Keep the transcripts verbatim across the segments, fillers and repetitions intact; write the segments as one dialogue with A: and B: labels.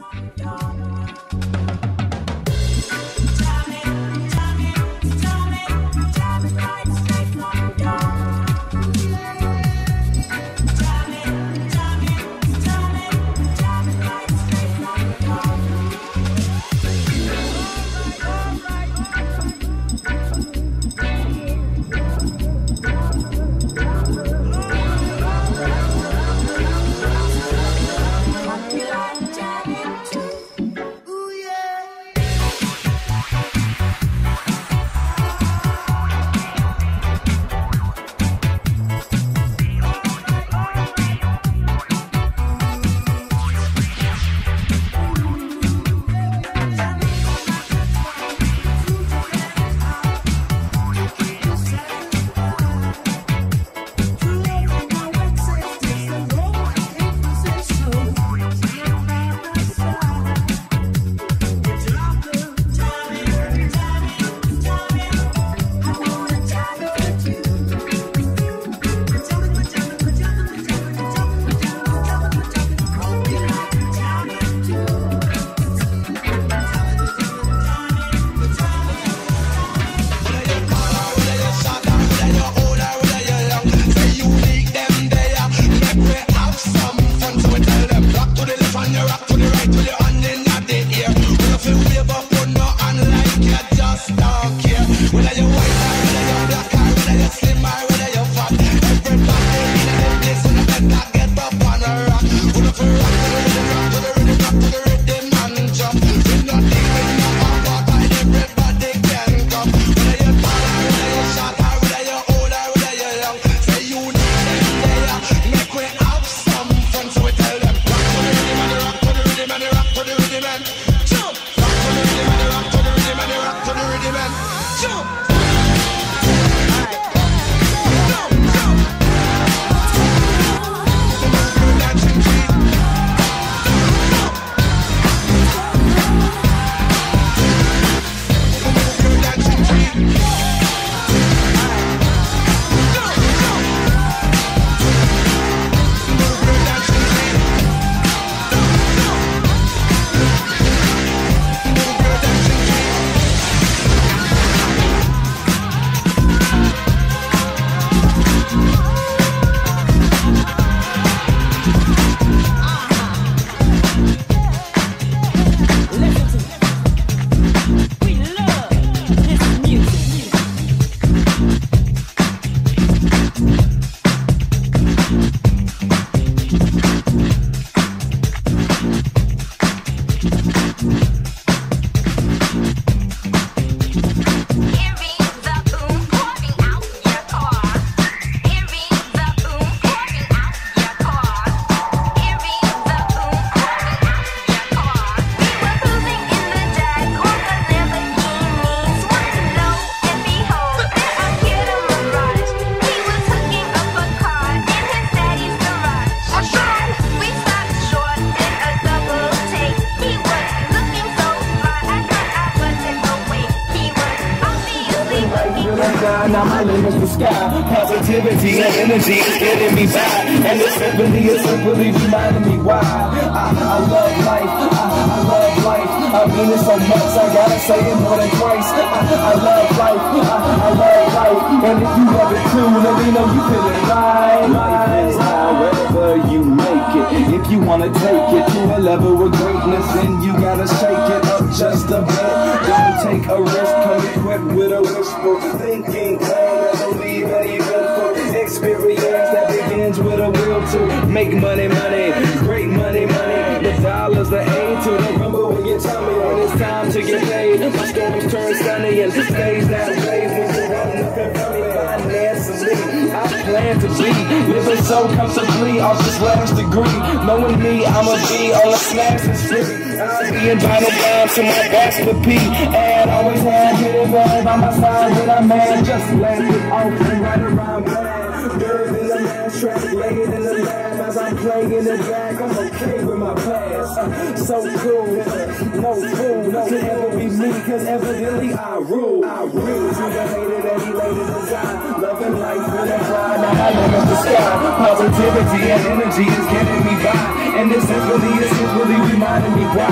A: Now my name is the sky. Positivity and energy is getting me by. And this simply is simply reminding me why I, I love life. I, I love life. I mean it so much I gotta say it more than twice. I, I love life. I, I love life. And if you love it too, then we know you feel it right. Life is however you make it. If you wanna take it to a level of greatness, then you gotta shake it up just a bit. Don't take a risk, come equipped with a whisper. Thinking clean and believe that eventful experience that begins with a will to make money, money, great money, money. The dollars, the aid to the rumble when you tell me when it's time to get paid. My storms turn sunny and stays that way when you're running up in front of me. Financially, I plan to be living so comfortably off this last degree. Knowing me, I'ma be on the snacks and street. I'll be in vinyl bound to my basket P. And always had hidden right by my side when I'm mad. Just landed off and right around bad. Nerve in the last track, laid in the lab as I'm playing the drag. I'm okay with my past. Uh, so cool, no fool, no could ever be me, cause evidently I rule. I rule to the hater that he later designed. Loving life with a pride, now I live in the sky. Positivity and energy is getting me by. And this simply is simply reminding me why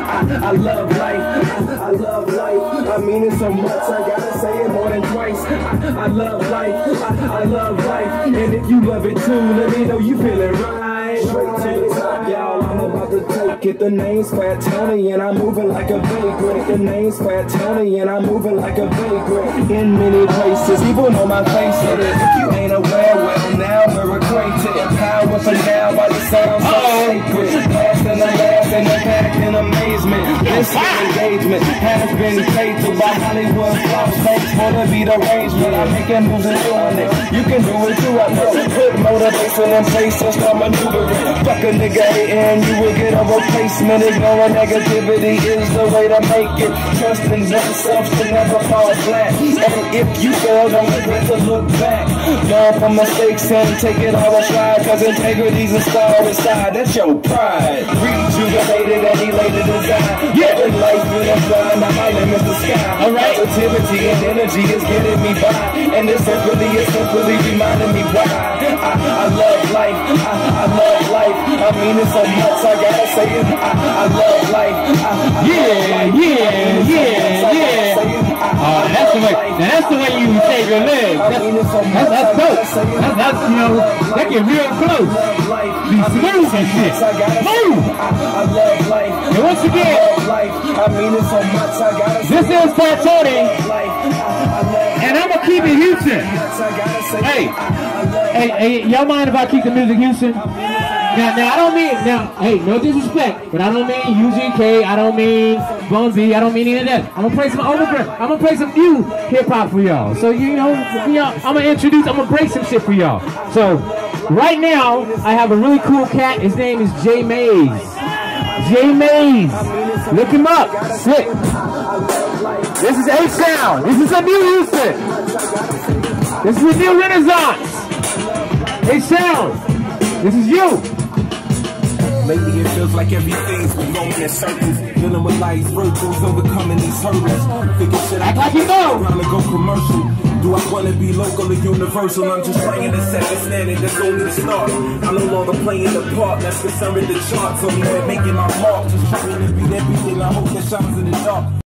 A: I, I love life. I, I love life. I mean it so much, I gotta say it more than twice. I, I love life. I, I love life. And if you love it too, let me know you feeling right. Straight to the top, y'all. I'm about to take it. The name's Fat Tony, and I'm moving like a vagrant. The name's Fat Tony, and I'm moving like a vagrant. In many places, even on my face it is. If you ain't aware, well, now we're acquainted. Power for now, but it sounds so sacred. Past and the last and the back in amazement. This engagement has been catered by Hollywood Floss. Thanks for the beat arrangement. I'm making moves and doing it. You can do it too, I know. Put motivation in place and start maneuvering. Fuck a nigga and you will get a replacement. Ignoring negativity is the way to make it. Trusting oneself to never fall flat. And if you fail, don't regret to look back. Learn from mistakes and take it all a stride. Cause integrity's installed inside. That's your pride. Rejuvenated and elated design. Yeah, in life in a flying, now my limit the sky. Alright, positivity and energy is getting me by. And it's simply, it's simply reminding me why I, I love life. I, I love life. I mean it so much, I gotta say it. I, I love life. I, I
B: yeah,
A: love life.
B: yeah, yeah, yeah. Oh, that's the way. Now that's the way you save your legs. That's, that's, that's dope. That's, that's, you know, that get real close. Be smooth and shit. Move. And once again, this is Fat Tony, and I'm gonna keep it Houston. Hey, hey, hey, y'all mind if I keep the music Houston? Now, now I don't mean now. Hey, no disrespect, but I don't mean U G K. I don't mean Bone B. I don't mean any of that. I'm gonna play some over. I'm gonna play some new hip hop for y'all. So you know, you know, I'm gonna introduce. I'm gonna break some shit for y'all. So right now, I have a really cool cat. His name is J Mays. J Mays. Look him up. Sick. This is A Sound. This is a new Houston. This is a new Renaissance. A Sound. This is you.
C: Lately it feels like everything's been going in circles. Dealing with life's virtues, overcoming these hurdles. Figure shit I
B: like you know.
C: Around to go commercial. Do I want to be local or universal? I'm just trying to set the standard that's only the start. I'm no longer playing the part that's concerned with the charts. I'm there making my mark, just trying to be everything I hope that shines in the dark.